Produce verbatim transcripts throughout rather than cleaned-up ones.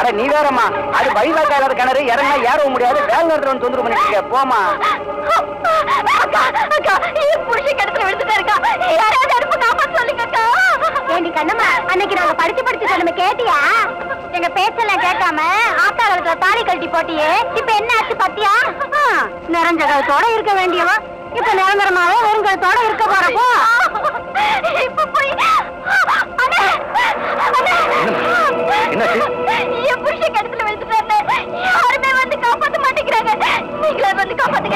அட நீ வேறம்மா, அது வழிகாட்டாத கிணறு, இறங்க ஏறவும் முடியாது, வேலை நேரத்துல வந்து தொந்தரவு பண்ணிட்டு போமா. புருஷன் கிடத்துல விழுந்துட்டா இருக்கா, யாராவது அனுப்பு காப்பாத்து சொல்லுங்கக்கா. ஏண்டி கண்ணம்மா, அன்னைக்கு நாங்க படிச்சு படிச்சு சொல்லுமே கேட்டியா? எங்க பேச்செல்லாம் கேட்காம ஆத்தா காலத்துல தாலி கழட்டி போட்டியே, இப்ப என்ன ஆச்சு பத்தியா? நிறைஞ்ச காலத்தோட இருக்க வேண்டியவா இப்ப நிரந்தரமாவே வெறும் காலத்தோட இருக்க போறப்போ இப்ப போய் என் புருஷன் கிடத்துல விழுந்துட்டாரு, யாருமே வந்து காப்பாத்த மாட்டேங்கிறாங்க, நீங்களே வந்து காப்பாத்துங்க.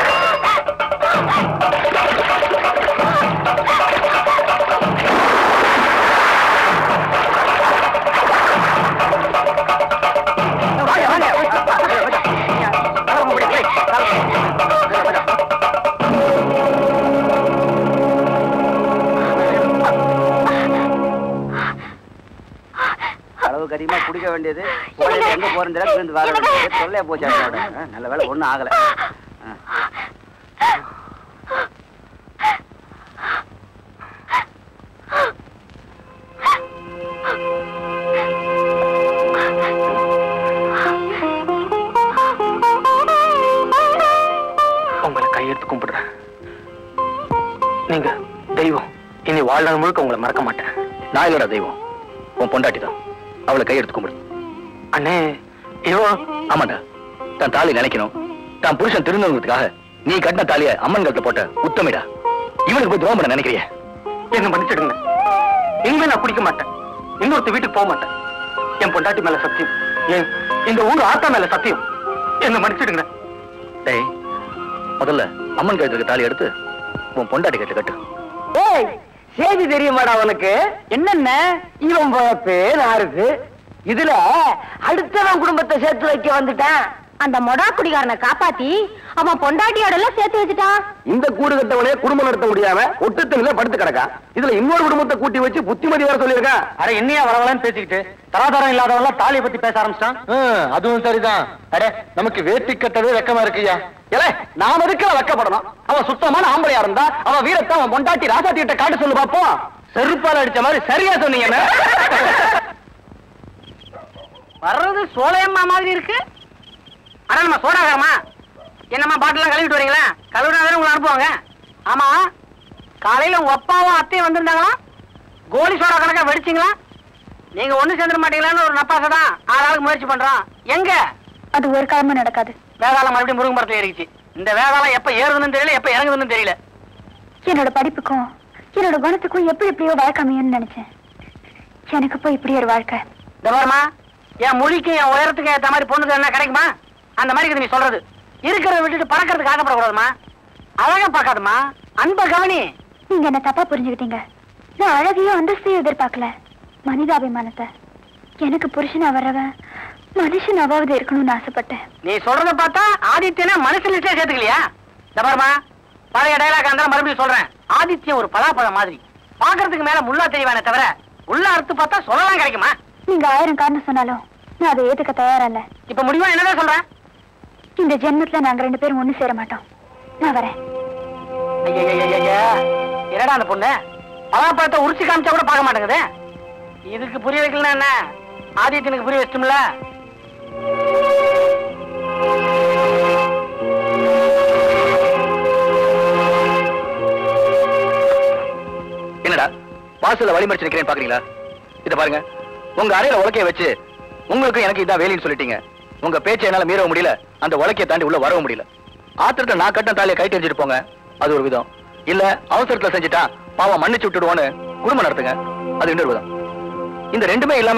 அளவுக்கு அதிகமா குடிக்க வேண்டியது, எங்க போறது வர வேண்டியது, சொல்ல போச்சு. நல்ல வேலை ஒண்ணும் ஆகல. உங்களை கையெடுத்து கும்பிடுறேன். நீங்க தெய்வம். இனி வாழ்நாள் முழுக்க உங்களை மறக்க மாட்டேன். நான் இல்லடா தெய்வம், உன் பொண்டாட்டி தான். அவளை கையெடுத்து கும்பிடு. அண்ணே இவோ. ஆமாண்டா, தான் தாலி நினைக்கணும். தான் புருஷன் திருந்தவங்களுக்காக நீ கட்டின தாலிய அம்மன் கழுத்துல போட்ட உத்தமிடா. இவனுக்கு போய் துரோகம் பண்ண நினைக்கிறிய? என்ன மன்னிச்சிடுங்க. இனிமே நான் குடிக்க மாட்டேன், இன்னொருத்த வீட்டுக்கு போக மாட்டேன். என் பொண்டாட்டி மேல சத்தியம், ஏன் இந்த ஊர் ஆத்தா மேல சத்தியம். என்ன மன்னிச்சிடுங்க. டேய், முதல்ல அம்மன் கழுத்துக்கு தாலி எடுத்து உன் பொண்டாட்டி கட்டு கட்டு. ஏய், செய்தி தெரியுமாடா உனக்கு? என்னென்ன இவன் போயப்பே நாருது. இதுல அடுத்தவன் குடும்பத்தை சேர்த்து வைக்க வந்துட்டான். அந்த மொடா குடிகாரனை காப்பாத்தி அவன் பொண்டாட்டியோட எல்லாம் சேர்த்து வச்சுட்டான். இந்த கூடு கட்டவனே குடும்பம் நடத்த முடியாம ஒட்டுத்தனில படுத்து கிடக்கா. இதுல இன்னொரு குடும்பத்தை கூட்டி வச்சு புத்திமதி வேற சொல்லியிருக்கா. அட என்னையா வரவளான்னு பேசிக்கிட்டு தராதரம் இல்லாதவெல்லாம் தாலியை பத்தி பேச ஆரம்பிச்சிட்டான். அதுவும் சரிதான். அட நமக்கு வேட்டி கட்டவே வெக்கமா இருக்குயா. ஏலே, நாம இருக்கிற வெக்கப்படணும். அவன் சுத்தமான ஆம்பளையா இருந்தா அவன் வீரத்தை அவன் பொண்டாட்டி ராசாத்தி கிட்ட காட்டு சொல்லு பாப்போம். செருப்பால அடிச்ச மாதிரி சரியா சொன்னீங்க. வர்றது சோழையம்மா மாதிரி இருக்கு. ஆனா நம்ம சோடாகாரமா என்னம்மா பாட்டிலாம் கழுவிட்டு வரீங்களா? கழுவினா உங்களை அனுப்புவாங்க. ஆமா, காலையில உங்க அப்பாவும் அத்தையும் வந்திருந்தாங்களா? கோலி சோடா கணக்கா வெடிச்சிங்களா? நீங்க ஒண்ணு சேர்ந்துட மாட்டீங்களான்னு ஒரு நப்பாசை தான் ஆளாளுக்கு முயற்சி பண்றோம். எங்க அது ஒரு காலமும் நடக்காது. வேதாளம் மறுபடியும் முருங்கை மரத்துல ஏறிச்சு. இந்த வேதாளம் எப்ப ஏறுதுன்னு தெரியல, எப்ப இறங்குதுன்னு தெரியல. என்னோட படிப்புக்கும் என்னோட குணத்துக்கும் எப்படி எப்படியோ வாழ்க்கை அமையும்னு நினைச்சேன். எனக்கு போய் இப்படி ஒரு வாழ்க்கை. இந்த பாருமா, என் மொழிக்கு என் உயரத்துக்கு ஏற்ற மாதிரி பொண்ணுக்கு என்ன கிடைக்குமா? அந்த மாதிரி நீ சொல்றது இருக்கிறத விட்டுட்டு பறக்கிறதுக்கு ஆசைப்படக்கூடாதுமா. அழகா பார்க்காதுமா, அன்ப கவனி. நீங்க என்ன தப்பா புரிஞ்சுக்கிட்டீங்க. நான் அழகையும் அந்தஸ்தையும் எதிர்பார்க்கல, மனிதாபிமானத்தை. எனக்கு புருஷனா வர்றவன் மனுஷனாவது இருக்கணும்னு ஆசைப்பட்டேன். நீ சொல்றத பார்த்தா ஆதித்யனை மனுஷன் லிஸ்டே சேர்த்துக்கலையா? இந்த பாருமா, பழைய டைலாக் இருந்தாலும் மறுபடியும் சொல்றேன். ஆதித்யன் ஒரு பலாப்பழம் மாதிரி, பாக்குறதுக்கு மேல முள்ளா தெரியவானே தவிர உள்ள அறுத்து பார்த்தா சொல்லலாம் கிடைக்குமா? நீங்க ஆயிரம் காரணம் சொன்னாலும் நான் அதை ஏத்துக்க தயாரா இல்ல. இப்ப முடிவா என்னதான் சொல்றேன்? இந்த ஜென்மத்துல நாங்க ரெண்டு பேரும் ஒண்ணு சேர மாட்டோம். நான் வரேன். என்னடா அந்த பொண்ணு பலாப்பழத்தை உரிச்சு காமிச்சா கூட பார்க்க மாட்டேங்குது. இதுக்கு புரிய வைக்கலாம் என்ன? ஆதித்யனுக்கு புரிய வச்சும்ல. என்னடா வாசல்ல வழிமறிச்சு நிக்கிறேன் பாக்குறீங்களா? இத பாருங்க, உங்க அறையில உலக்கைய வச்சு உங்களுக்கு எனக்கு இதான் வேலைன்னு சொல்லிட்டீங்க. உங்க பேச்சை என்னால மீறவும் முடியல, அந்த உலக்கையை தாண்டி உள்ள வரவும் முடியல. ஆத்திரத்தை நான் கட்ட தாலியை கைட்டு எரிஞ்சிட்டு போங்க, அது ஒரு விதம். இல்ல அவசரத்துல செஞ்சுட்டா பாவம் மன்னிச்சு விட்டுடுவோன்னு குடும்பம் நடத்துங்க, அது இன்னொரு விதம். இந்த ரெண்டுமே இல்லாம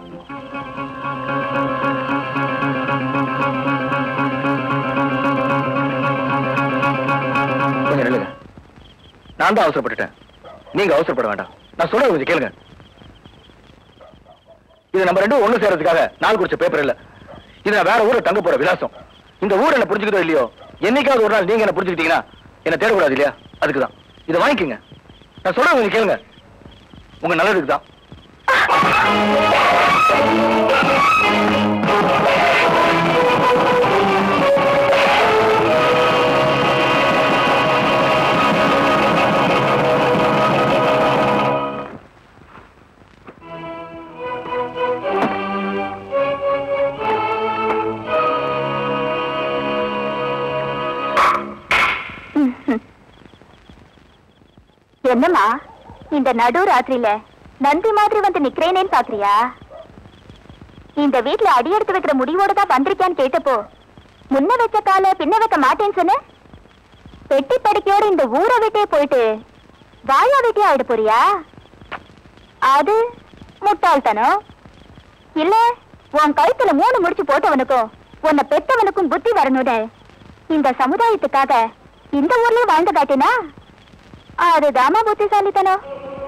கொஞ்சம் நில்லுங்க. நான் தான் அவசரப்பட்டுட்டேன், நீங்க அவசரப்பட வேண்டாம். நான் சொல்றது கொஞ்சம் கேளுங்க. இது நம்ம ரெண்டும் ஒண்ணு சேர்றதுக்காக நாள் குறிச்ச பேப்பர் இல்ல. இது நான் வேற ஊரை தங்க போற விலாசம். இந்த ஊரை என்ன புரிஞ்சுக்கிட்டோ இல்லையோ, என்னைக்காவது ஒரு நாள் நீங்க என்ன புரிஞ்சுக்கிட்டீங்கன்னா என்ன தேடக்கூடாது இல்லையா? அதுக்குதான் இதை வாங்கிக்கோங்க. நான் சொல்றது கொஞ்சம் கேளுங்க, உங்க நல்லதுக்கு தான். என்னம்மா இந்த நடு ராத்திரியில நந்தி மாதிரி வந்து நிக்கிறேனேன்னு பாக்குறியா? இந்த வீட்டுல அடி எடுத்து வைக்கிற முடிவோட தான் வந்திருக்கியான்னு கேட்டப்போ முன்ன வச்ச கால பின்ன வைக்க மாட்டேன்னு சொன்ன. பெட்டி படிக்கையோட இந்த ஊரை விட்டே போயிட்டு வாயா வீட்டே ஆயிட போறியா? அது முட்டாள்தனம் இல்ல. உன் கழுத்துல மூணு முடிச்சு போட்டவனுக்கும் உன்னை பெத்தவனுக்கும் புத்தி வரணும்னு இந்த சமுதாயத்துக்காக இந்த ஊர்லயே வாழ்ந்து காட்டினா அதுதாமா புத்திசாலித்தனம்.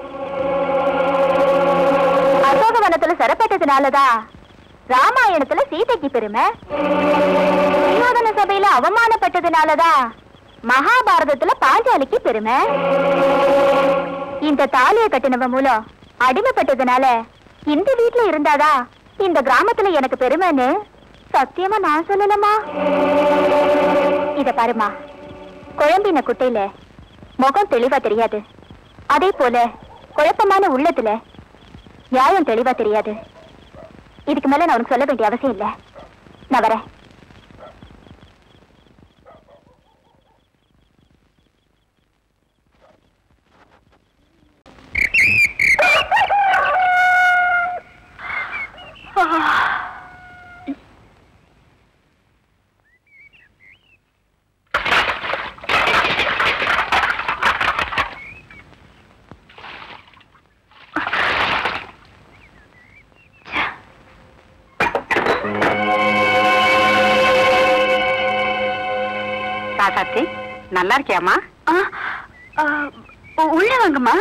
அசோகவனத்துல சிறப்பேற்றதுனாலதான் ராமாயணத்துல சீதைக்கு பெருமை, துரியோதன சபையில அவமானப்பட்டதுனாலதான் மகாபாரதத்துல பாஞ்சாலிக்கு பெருமை. இந்த தாலியை கட்டினவ மூலம் அடிமைப்பட்டதுனால இந்த வீட்டுல இருந்தாதான் இந்த கிராமத்துல எனக்கு பெருமைன்னு சத்தியமா நான் சொல்லலமா. இத பாருமா, குழம்பின குட்டையில முகம் தெளிவா தெரியாது, அதே போல குழப்பமான உள்ளத்துல நியாயம் தெளிவா தெரியாது. இதுக்கு மேல நான் உனக்கு சொல்ல வேண்டிய அவசியம் இல்ல. நான் வரேன். ராசாத்தி, நல்லா இருக்கியாமா? உள்ள வாங்கம்மா.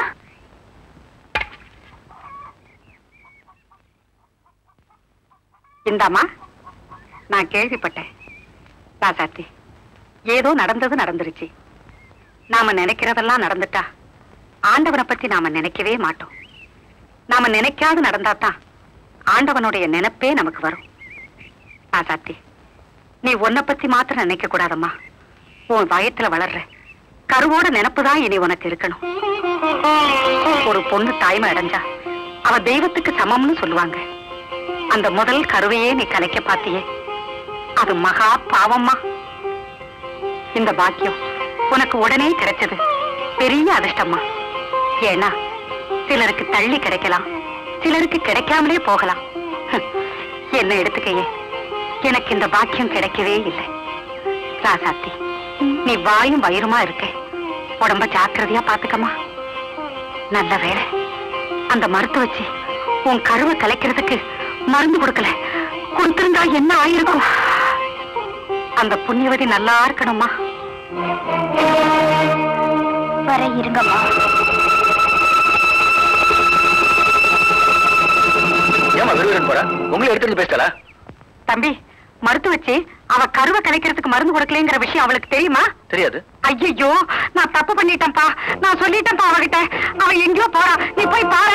இந்தாமா, நான் கேள்விப்பட்டேன். ராசாத்தி, ஏதோ நடந்தது நடந்துருச்சு. நாம நினைக்கிறதெல்லாம் நடந்துட்டா ஆண்டவனை பத்தி நாம நினைக்கவே மாட்டோம். நாம நினைக்காது நடந்தாதான் ஆண்டவனுடைய நினைப்பே நமக்கு வரும். ராசாத்தி, நீ உன்னை பத்தி மாத்திரம் நினைக்க கூடாதம்மா. உன் வயத்துல வளர்ற கருவோட நினைப்புதான் இனி உனக்கு இருக்கணும். ஒரு பொண்ணு தாய்மை அடைஞ்சா அவ தெய்வத்துக்கு சமம்னு சொல்லுவாங்க. அந்த முதல் கருவையே நீ கலைக்க பாத்தியே, அது மகா பாவம்மா. இந்த பாக்கியம் உனக்கு உடனே கிடைச்சது பெரிய அதிர்ஷ்டம்மா. ஏன்னா சிலருக்கு தள்ளி கிடைக்கலாம், சிலருக்கு கிடைக்காமலே போகலாம். என்ன எடுத்துக்கையே, எனக்கு இந்த பாக்கியம் கிடைக்கவே இல்லை. ராசாத்தி, நீ வாயும் வயிறுமா இருக்க, உடம்ப ஜாக்கிரதையா பாத்துக்கமா. நல்ல வேலை, அந்த மருத்துவ வச்சு உன் கருவை கலைக்கிறதுக்கு மருந்து கொடுக்கல. கொடுத்திருந்தா என்ன ஆயிருக்கும்? அந்த புண்ணியவதி நல்லா இருக்கணும்மா. வர இருங்கம்மா. ஏமா விருதுன்னு போற? உங்களை எடுத்து பேசல தம்பி, மருத்துவ வச்சு அவ கருவை கலைக்கிறதுக்கு மருந்து கொடுக்கலங்கிற விஷயம் அவளுக்கு தெரியுமா? தெரியாது. ஐயோ, நான் தப்பு பண்ணிட்டேன்ப்பா. நான் சொல்லிட்டேன்ப்பா அவகிட்ட. அவ எங்கேயோ போறா, நீ போய் பாரு.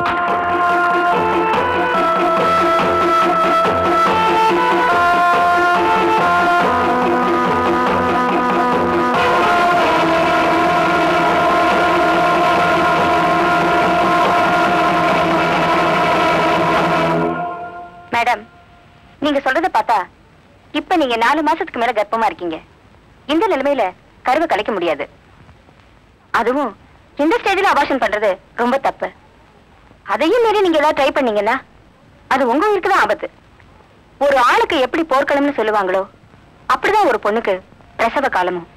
மேடம், நீங்க சொல்றத பார்த்தா இப்ப நீங்க நாலு மாசத்துக்கு மேல கர்ப்பமா இருக்கீங்க. இந்த நிலைமையில கருவை கலைக்க முடியாது. அதுவும் இந்த ஸ்டேஜ்ல அபார்ஷன் பண்றது ரொம்ப தப்பு. அதையும் மீறி நீங்க ஏதாவது ட்ரை பண்ணீங்கன்னா அது உங்க உயிருக்கு தான் ஆபத்து. ஒரு ஆளுக்கு எப்படி போர்க்களம்னு சொல்லுவாங்களோ அப்படிதான் ஒரு பொண்ணுக்கு பிரசவ காலமும்.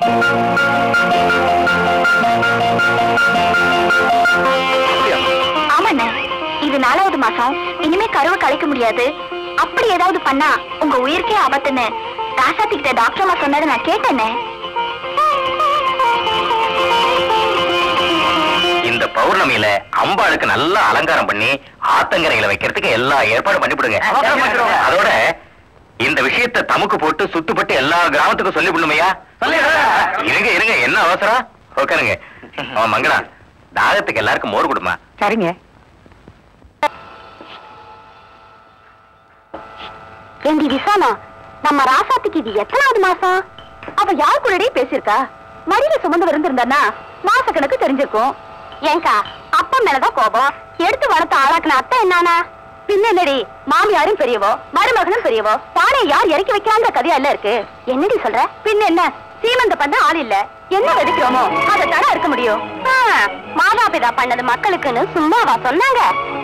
ஆமாண்ண, இது நாலாவது மாசம். இனிமே கருவை கலைக்க முடியாது. அப்படி ஏதாவது பண்ணா உங்க உயிருக்கே ஆபத்துன்னு ராசாத்தி கிட்ட டாக்டர் அம்மா சொன்னதை நான் கேட்டேனே. இந்த பௌர்ணமியில அம்பாளுக்கு நல்லா அலங்காரம் பண்ணி ஆத்தங்கரைகளை வைக்கிறதுக்கு எல்லா ஏற்பாடும் பண்ணிவிடுங்க. அதோட இந்த விஷயத்தை தமுக்கு போட்டு சுத்துப்பட்டு எல்லா கிராமத்துக்கும் சொல்லி விடணுமையா? இருங்க இருங்க, என்ன அவசரம்? உட்காருங்க. மங்களா, தாகத்துக்கு எல்லாருக்கும் மோர் கொடுமா. சரிங்க. ஏண்டி விசாமா, நம்ம ராசாத்திக்கு இது எத்தனாவது மாசம்? அவ யார் கூடயே பேசிருக்கா? மடியில சுமந்து இருந்திருந்தானா மாச கணக்கு தெரிஞ்சிருக்கும். ஏங்கா, அப்பா மேலதான் கோபம். எடுத்து வளர்த்த ஆளாக்குன அத்தை என்னானா? பின்னடி மாமியாரும் பெரியவோ மருமகனும் பெரியவோ பானை யார் இறக்கி வைக்கிறாங்க கதையா இல்ல இருக்கு. என்னடி சொல்ற? பின்ன என்ன, சீமந்த பண்ண ஆள் இல்ல, என்ன வெடிக்கிறோமோ அதை தர இருக்க முடியும். மாதா பிதா பண்ணது மக்களுக்குன்னு சும்மாவா சொன்னாங்க?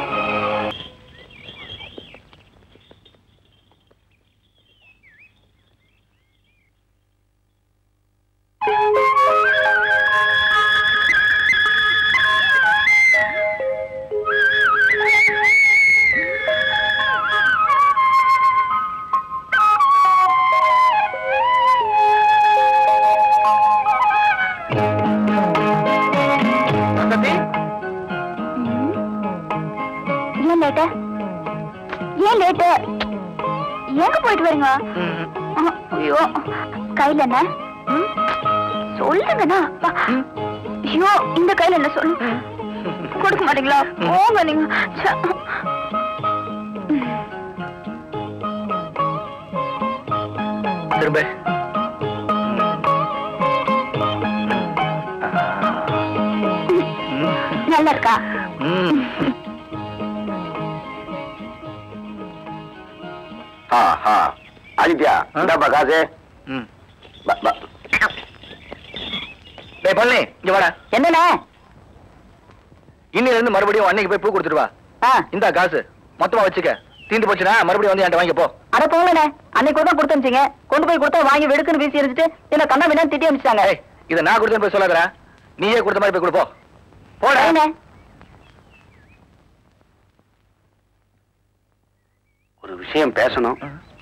ஏன் லேட்டு? எங்க போயிட்டு வரீங்க? ஐயோ, கையில என்ன சொல்லுங்கண்ணா. ஐயோ, இந்த கையில என்ன சொல்லு, கொடுக்க மாட்டீங்களா? போங்க நீங்க. திரும்ப நல்லா இருக்கா? ஆதித்யா, இந்தாப்பா காசு. பழனி, இங்க வாடா. என்னண்ணே? இன்னில இருந்து மறுபடியும் அன்னைக்கு போய் பூ கொடுத்துட்டு வா. இந்தா காசு மொத்தமா வச்சுக்க. தீந்து போச்சுன்னா மறுபடியும் வந்து என்கிட்ட வாங்கி போ. அட போங்கண்ணே, அன்னைக்கு கூட கொடுத்து அனுப்பிச்சீங்க, கொண்டு போய் கொடுத்தா வாங்கி வெடுக்குன்னு வீசி எரிஞ்சிட்டு என்ன கண்ணா வேணா திட்டி அனுப்பிச்சாங்க. இதை நான் கொடுத்தேன்னு போய் சொல்லாதடா, நீயே கொடுத்த மாதிரி போய் கொடுப்போம். போடா. ஒரு விஷயம் பேசணும்.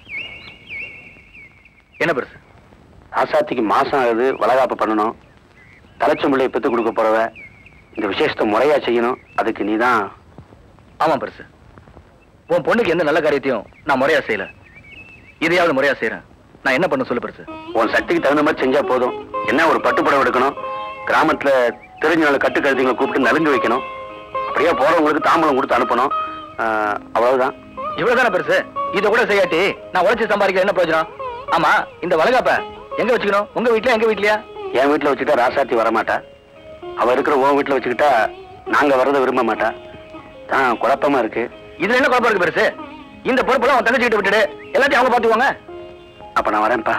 என்ன பெருசு? ஆசாத்திக்கு மாசம் ஆகுது, வளகாப்பு பண்ணணும். தலைச்சம்பிள்ளையை பெத்து கொடுக்க போறவ இந்த விசேஷத்தை முறையா செய்யணும். அதுக்கு நீதான். ஆமா பெருசு, உன் பொண்ணுக்கு எந்த நல்ல காரியத்தையும் நான் முறையா செய்யல, இதையாவது முறையா செய்யறேன். நான் என்ன பண்ண சொல்லு பெருசு? உன் சக்திக்கு தகுந்த மாதிரி செஞ்சா போதும். என்ன ஒரு பட்டுப்படம் எடுக்கணும், கிராமத்துல தெரிஞ்ச நாள் கட்டு கழுதிங்களை கூப்பிட்டு நலுங்கு வைக்கணும், அப்படியே போறவங்களுக்கு தாம்பலம் கொடுத்து அனுப்பணும். அவ்வளவுதான். இவ்வளவுதானே பெருசு? இதை கூட செய்யாட்டி நான் உழைச்சி சம்பாதிக்க என்ன பிரயோஜனம்? ஆமா, இந்த வளகாப்ப எங்க வச்சுக்கணும்? உங்க வீட்லயா எங்க வீட்லயா? என் வீட்டுல வச்சுட்டா ராசாத்தி வரமாட்டா. அவ இருக்கிற உன் வீட்டுல வச்சுக்கிட்டா நாங்க வர்றதை விரும்ப மாட்டா. தான் குழப்பமா இருக்கு. இதுல என்ன குழப்பம் இருக்கு பெருசு? இந்த பொறுப்பெல்லாம் அவன் தங்கச்சிக்கிட்ட விட்டுடு, எல்லாத்தையும் அவங்க பாத்துக்குவாங்க. அப்ப நான் வரேன்ப்பா.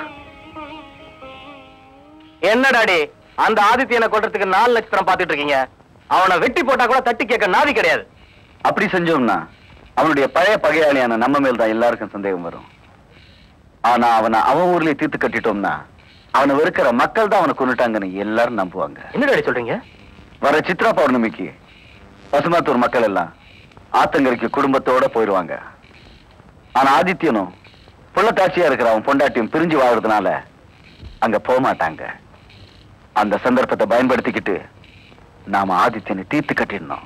என்ன டாடி, அந்த ஆதித்யனை கொல்றதுக்கு நாலு நட்சத்திரம் பாத்துட்டு இருக்கீங்க. அவனை வெட்டி போட்டா கூட தட்டி கேட்க நாதி கிடையாது. அப்படி செஞ்சோம்னா அவனுடைய பழைய பகையாளியான நம்ம மேல் தான் எல்லாருக்கும் சந்தேகம் வரும். ஆனா அவனை அவன் ஊர்லயே தீர்த்து கட்டிட்டோம்னா அவனை வெறுக்கிற மக்கள் தான் அவனை கொண்டுட்டாங்கன்னு எல்லாரும் நம்புவாங்க. என்ன டாடி சொல்றீங்க? வர சித்ரா பௌர்ணமிக்கு பசுமாத்தூர் மக்கள் எல்லாம் ஆத்தங்கரைக்கு குடும்பத்தோட போயிடுவாங்க. ஆனா ஆதித்யனும் புள்ளத்தாட்சியா இருக்கிற அவன் பொண்டாட்டியும் பிரிஞ்சு வாழ்றதுனால அங்க போக மாட்டாங்க. அந்த சந்தர்ப்பத்தை பயன்படுத்திக்கிட்டு நாம ஆதித்யனை தீர்த்து கட்டிடணும்.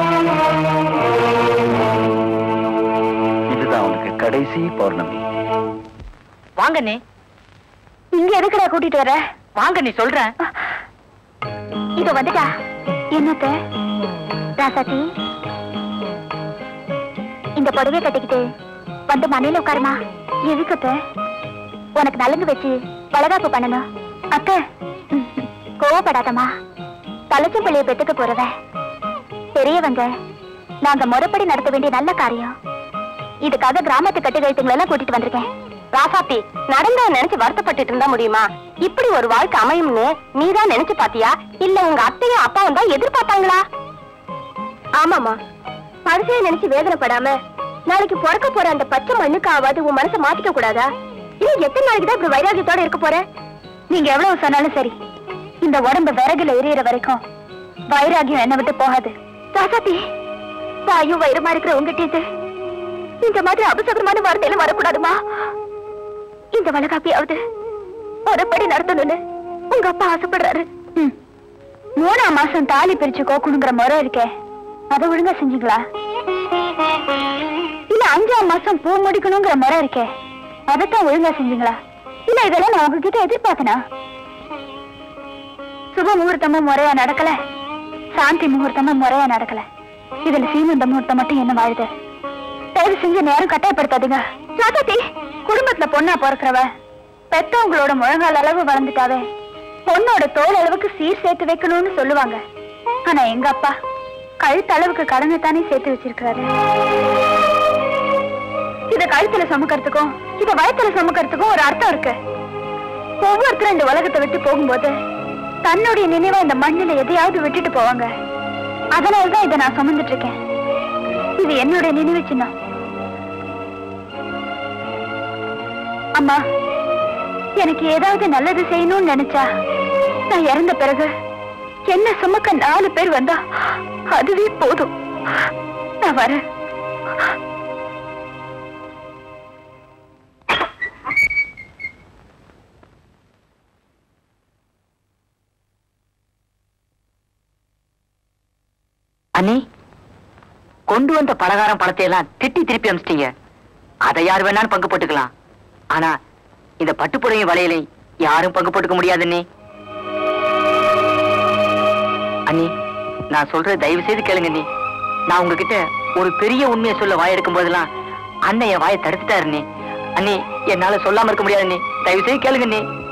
இதுதான் அவனுக்கு கடைசி பௌர்ணமி. வாங்க நீ. இங்க எதுக்குடா கூட்டிட்டு வர? வாங்க நீ சொல்றேன். இதோ வந்துட்டா. என்னத்த ராசாத்தி, இந்த புடவை கட்டிக்கிட்டு வந்து மனையில உட்காருமா. எதுக்கத்த? உனக்கு நலங்கு வச்சு வளகாப்பு பண்ணணும். அத்த கோவப்படாதம்மா, தலைச்சும் பிள்ளைய பெத்துக்க போறவ பெரியவங்க, நாங்க முறைப்படி நடத்த வேண்டிய நல்ல காரியம். இதுக்காக கிராமத்து கட்டுக்கழுத்துங்களை எல்லாம் கூட்டிட்டு வந்திருக்கேன். ராசாத்தி, நடந்த நினைச்சு வருத்தப்பட்டு இருந்தா முடியுமா? இப்படி ஒரு வாழ்க்கை அமையும்னு நீதான் நினைச்சு பாத்தியா, இல்ல உங்க அத்தையும் அப்பாவும் தான் எதிர்பார்த்தாங்களா? ஆமாமா, பரிசையை நினைச்சு வேதனைப்படாம நாளைக்கு பிறக்க போற அந்த பச்சை மண்ணுக்கு ஆவாது உன் மனசை மாத்திக்க கூடாதா? இன்னும் எத்தனை நாளைக்கு தான் இப்படி வைராகியத்தோட இருக்க போற? நீங்க எவ்வளவு சொன்னாலும் சரி, இந்த உடம்பு விறகுல எரியற வரைக்கும் வைராகியம் என்ன விட்டு போகாது. ராசாத்தி, தாயும் வயிறுமா இருக்கிற உங்ககிட்ட இந்த மாதிரி அபசகரமான வார்த்தையில வரக்கூடாதுமா. இந்த வளகாப்பியாவது ஒருபடி நடத்தணும்னு உங்க அப்பா ஆசைப்படுறாரு. மூணாம் மாசம் தாலி பிரிச்சு கோக்கணுங்கிற முறை இருக்கே, அதை ஒழுங்கா செஞ்சீங்களா? இல்ல அஞ்சாம் மாசம் பூ முடிக்கணுங்கிற முறை இருக்கே, அதைத்தான் ஒழுங்கா செஞ்சீங்களா? இல்ல இதெல்லாம் நான் உங்ககிட்ட எதிர்பார்த்தனா? சுப முகூர்த்தமும் முறையா நடக்கல, சாந்தி முகூர்த்தமும் முறையா நடக்கல. இதுல சீமந்த முகூர்த்தம் மட்டும் என்ன வாழுது? தயவு செஞ்சு நேரம் கட்டாயப்படுத்தாதீங்க. ராசாத்தி, குடும்பத்துல பொண்ணா பிறக்கிறவ பெத்தவங்களோட முழங்கால் அளவு வளர்ந்துட்டாவே பொண்ணோட தோல் அளவுக்கு சீர் சேர்த்து வைக்கணும்னு சொல்லுவாங்க. ஆனா எங்க அப்பா கழுத்து அளவுக்கு கடனை தானே சேர்த்து வச்சிருக்காரு. இத கழுத்துல சுமக்கிறதுக்கும் இத வயத்துல சுமக்கிறதுக்கும் ஒரு அர்த்தம் இருக்கு. ஒவ்வொருத்தரும் இந்த உலகத்தை விட்டு போகும்போது தன்னுடைய நினைவா இந்த மண்ணில எதையாவது விட்டுட்டு போவாங்க. அதனாலதான் இதை நான் சுமந்துட்டு இருக்கேன். இது என்னுடைய நினைவு சின்னம். அம்மா, எனக்கு ஏதாவது நல்லது செய்யணும்னு நினைச்சா நான் இறந்த பிறகு என்ன சுமக்க நாலு பேர் வந்தா அதுவே போதும். நான் வரேன். அண்ணி, கொண்டு வந்த பலகாரம் பழத்தை எல்லாம் திட்டி திருப்பி அமிச்சிட்டீங்க. அதை யார் வேணாலும் பங்கு போட்டுக்கலாம். ஆனா இந்த பட்டுப்புடையும் வளையலை யாரும் பங்கு போட்டுக்க முடியாது அண்ணி. அண்ணி, நான் சொல்றது தயவு செய்து கேளுங்க அண்ணி. நான் உங்ககிட்ட ஒரு பெரிய உண்மையை சொல்ல வாய் எடுக்கும் போதெல்லாம் அண்ணன் என் வாயை தடுத்துட்டாரு அண்ணி. அண்ணி, என்னால சொல்லாம இருக்க முடியாது அண்ணி. தயவு செய்து கேளுங்க அண்ணி.